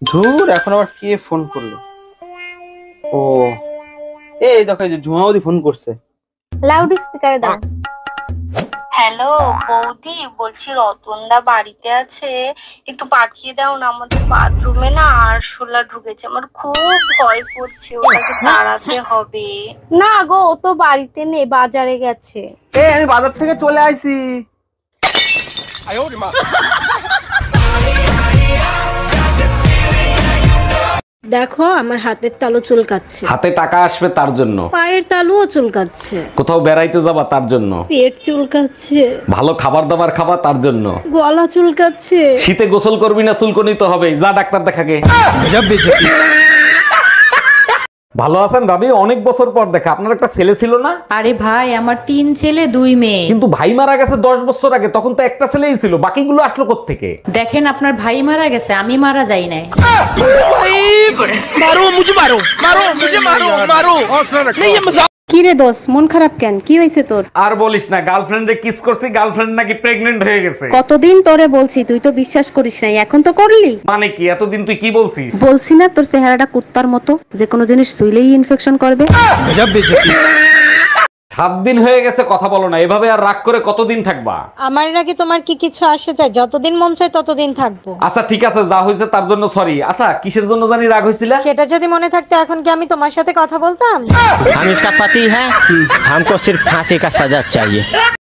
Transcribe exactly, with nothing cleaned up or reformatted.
ধুর, এখন আবার কে ফোন করলো? ও, এই দেখো, এই যে ঝুমাবদি ফোন করছে। লাউড স্পিকারে দাও। হ্যালো বৌদি, বলছি রতনদা বাড়িতে আছে? একটু পাঠিয়ে দাও না, আমাদের বাথরুমে না আরশোলা ঢুকেছে, আমার খুব ভয় করছে, ওটাকে তাড়াতে হবে। না গো, ও তো বাড়িতে নেই, বাজারে গেছে। এই আমি বাজার থেকে চলে আইছি। দেখো আমার হাতের তালু চুলকাচ্ছে, হাতে টাকা আসবে তার জন্য, পায়ের তালুও চুলকাচ্ছে, কোথাও বেড়াইতে যাবা তার জন্য, পেট চুলকাচ্ছে, ভালো খাবার দাবার খাবা তার জন্য, গলা চুলকাচ্ছে। শীতে গোসল করবি না চুলকনি তো হবে, যা ডাক্তার দেখাকে। ভালো আছেন ভাবি? অনেক বছর পর দেখা। আপনার একটা ছেলে ছিল না? আরে ভাই, আমার তিন ছেলে দুই মেয়ে। কিন্তু ভাই মারা গেছে দশ বছর আগে, তখন তো একটা ছেলেই ছিল, বাকিগুলো আসলো কোত্থেকে? দেখেন, আপনার ভাই মারা গেছে, আমি মারা যাই নাই। কি রে দোষ, মন খারাপ কেন? কি হয়েছে তোর? আর বলিস না, গার্লফ্রেন্ডে কিস করছি, গার্লফ্রেন্ড নাকি প্রেগনেন্ট হয়ে গেছে। কতদিন তোরে বলছি, তুই তো বিশ্বাস করিস নাই, এখন তো করলি। মানে কি, এতদিন তুই কি বলছিস? বলছি না তোর চেহারাটা কুত্তার মতো, যে কোনো জিনিস শুইলেই ইনফেকশন করবে। সাত দিন হয়ে গেছে কথা বলো না, এভাবে আর রাগ করে কতদিন থাকবা? আমার নাকি তোমার কি কিছু আসে যায়? যতদিন মন চায় ততদিন থাকবো। আচ্ছা ঠিক আছে, যা হয়েছে তার জন্য সরি। আচ্ছা, কিসের জন্য জানি রাগ হয়েছিল? সেটা যদি মনে থাকতো এখন কি আমি তোমার সাথে কথা বলতাম? हम इसका पति है, हमको सिर्फ फांसी का सजा चाहिए।